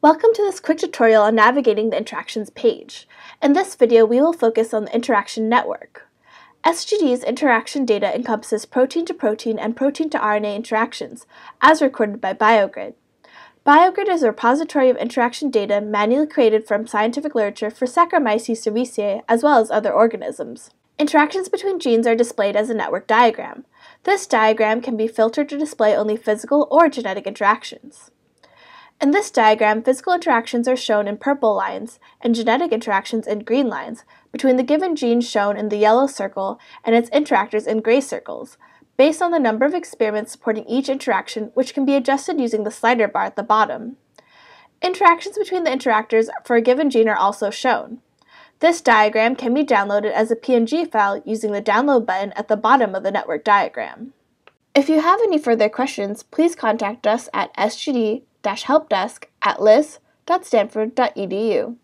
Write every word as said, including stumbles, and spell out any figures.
Welcome to this quick tutorial on navigating the interactions page. In this video, we will focus on the interaction network. S G D's interaction data encompasses protein-to-protein and protein-to-R N A interactions, as recorded by BioGrid. BioGrid is a repository of interaction data manually created from scientific literature for Saccharomyces cerevisiae, as well as other organisms. Interactions between genes are displayed as a network diagram. This diagram can be filtered to display only physical or genetic interactions. In this diagram, physical interactions are shown in purple lines and genetic interactions in green lines between the given gene shown in the yellow circle and its interactors in gray circles, based on the number of experiments supporting each interaction, which can be adjusted using the slider bar at the bottom. Interactions between the interactors for a given gene are also shown. This diagram can be downloaded as a P N G file using the download button at the bottom of the network diagram. If you have any further questions, please contact us at S G D helpdesk at lis dot stanford dot e d u.